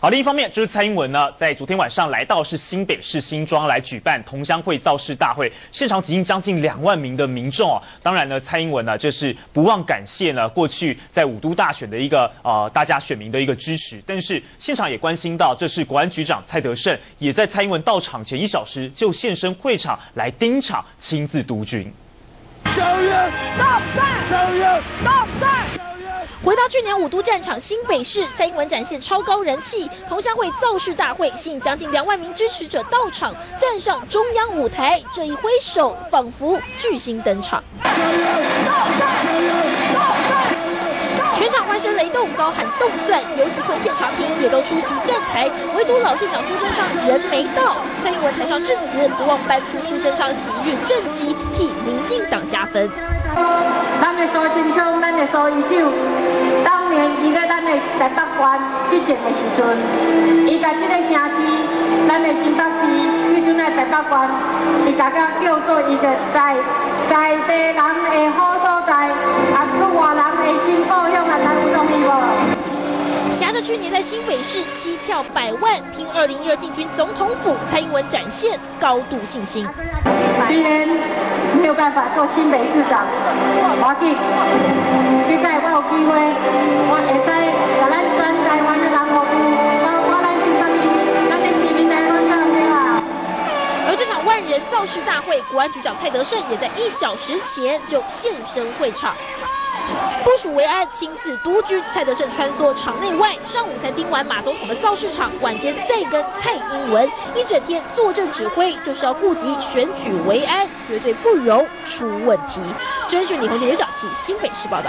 好，另一方面就是蔡英文呢，在昨天晚上来到是新北市新庄来举办同乡会造势大会，现场挤进将近2万名的民众哦。当然呢，蔡英文呢，这是不忘感谢呢过去在5都大选的一个大家选民的一个支持，但是现场也关心到，这是国安局长蔡德胜也在蔡英文到场前1小时就现身会场来盯场，亲自督军。 校园到站，校园到站。 回到去年5都战场新北市，蔡英文展现超高人气，同乡会造势大会吸引将近2万名支持者到场，站上中央舞台，这一挥手，仿佛巨星登场。全场欢声雷动，高喊动算，游锡堃现场品也都出席站台，唯独老县长苏贞昌人没到。蔡英文台上致辞，不忘搬出苏贞昌喜运政绩，替民进党加分。 咱的苏清昌，咱的苏议长，当年伊在咱的台北县执政的时阵，伊甲这个城市，咱的新北市，迄阵的台北县，伊大家叫做一个在地人的好所在，出外人的新故乡啊，才有容易无？ 挟着去年在新北市吸票100万，拼2012进军总统府，蔡英文展现高度信心。 虽然没有办法做新北市长，我紧，现在我有机会，我会使把咱全台湾的人服务，包括咱新北市，咱的市民来拢要对吧？ 而这场万人造势大会，国安局长蔡德胜也在1小时前就现身会场。部署维安，亲自督军。蔡德胜穿梭场内外，上午才盯完马总统的造势场，晚间再跟蔡英文一整天坐镇指挥，就是要顾及选举维安，绝对不容出问题。甄选李宏杰、刘小琪，新北市报道。